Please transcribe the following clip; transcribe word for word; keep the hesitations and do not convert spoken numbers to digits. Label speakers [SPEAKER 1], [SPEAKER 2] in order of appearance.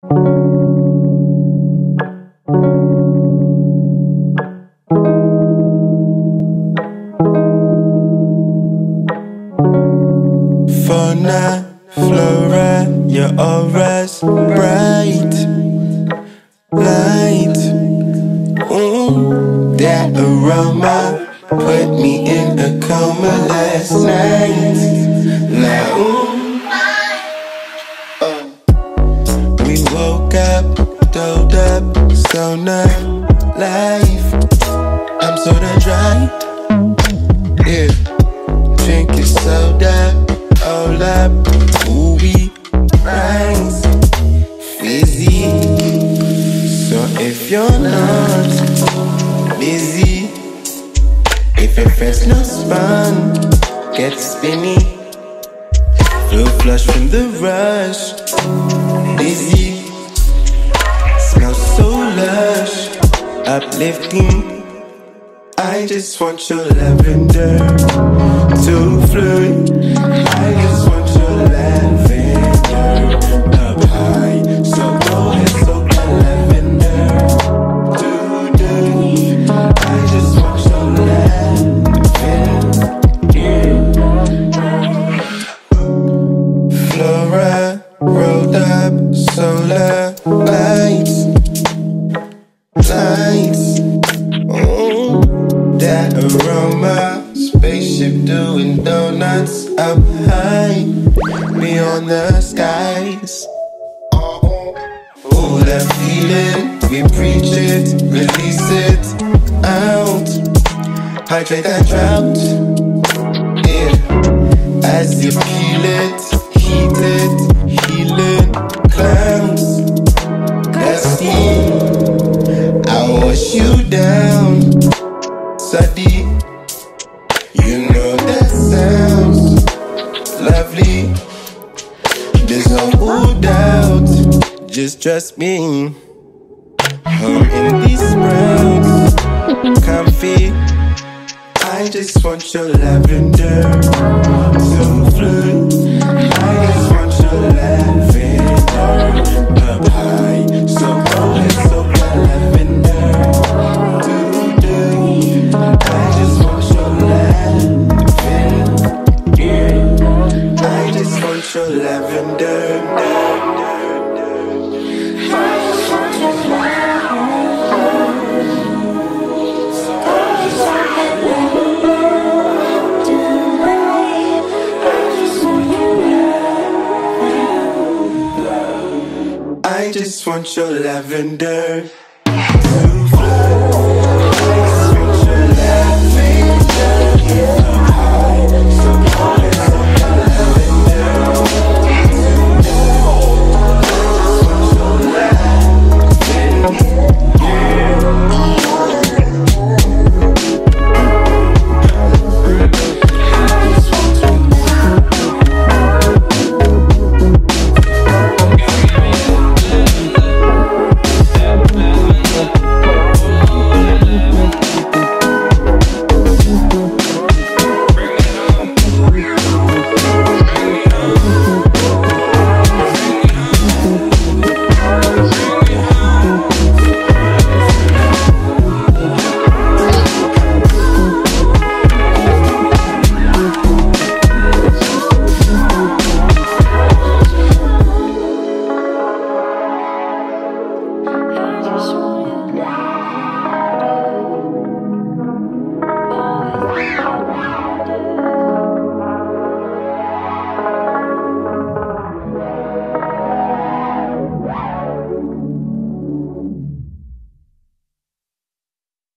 [SPEAKER 1] Fauna, flora, your aura's bright light. Ooh, that aroma put me in a coma last night. Like, ooh, uh. We woke up, dolled up, so not life. I'm sorta dry, yeah. Drinking soda, all up, ooh, we rise, fizzy. So if you're not busy, if your friends no spun, get spinny. Feel flush from the rush, dizzy. Smells so lush, uplifting. I just want your lavender to flirt. I just want your lavender up high. So go ahead, soak that lavender today. I just want your lavender. Flora, rolled up, solar lights, lights. Oh, that aroma, spaceship doing donuts up high, beyond the skies. Oh, that feeling, we preach it, release it out, hydrate that drought. Yeah, as you peel it, heat it, healing clouds. That steam, I'll wash you down. Sadi, you know that sounds lovely. There's no doubt, just trust me. I'm in these sprouts, comfy. I just want your lavender to flirt. I just want your lavender up high. So go ahead, so that lavender today. I just want your lavender. I just want your lavender. I just want your lavender.